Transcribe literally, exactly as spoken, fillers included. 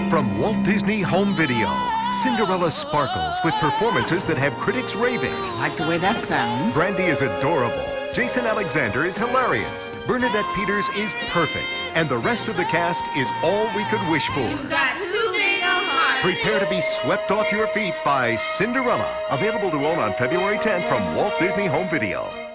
From Walt Disney Home Video, Cinderella sparkles with performances that have critics raving. I like the way that sounds. Brandy is adorable. Jason Alexander is hilarious. Bernadette Peters is perfect. And the rest of the cast is all we could wish for. You've got too big a heart. Prepare to be swept off your feet by Cinderella. Available to own on February tenth from Walt Disney Home Video.